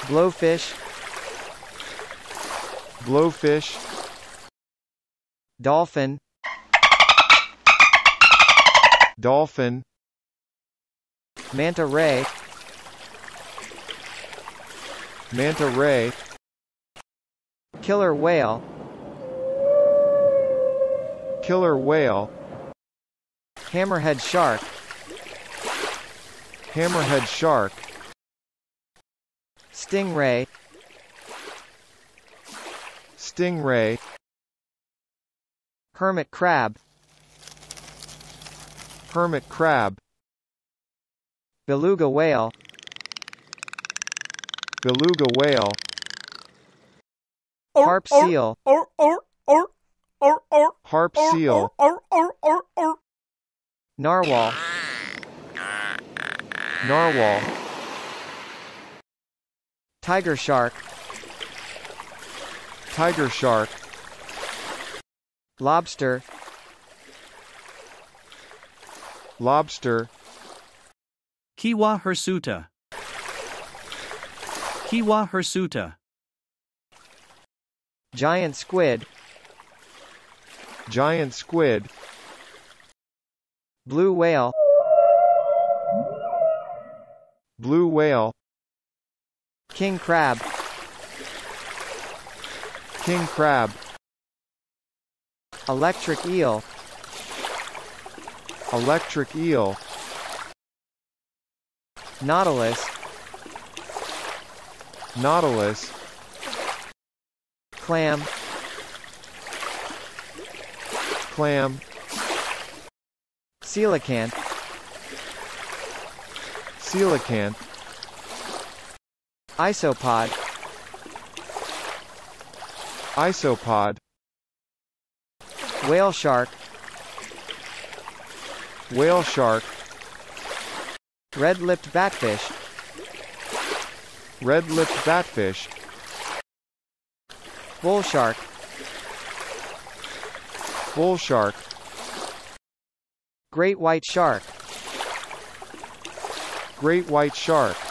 Blowfish, blowfish, dolphin, dolphin, manta ray, manta ray, killer whale, killer whale, hammerhead shark, hammerhead shark, stingray, stingray, hermit crab, hermit crab, beluga whale, beluga whale, harp seal, harp seal, narwhal, narwhal, tiger shark, tiger shark, lobster, lobster, Kiwa hirsuta. Kiwa hirsuta. giant squid, giant squid, blue whale, blue whale, king crab, king crab, electric eel, electric eel, nautilus, nautilus, clam, clam, coelacanth, coelacanth, isopod, isopod, whale shark, whale shark, red-lipped batfish, red-lipped batfish, bull shark, bull shark, great white shark, great white shark,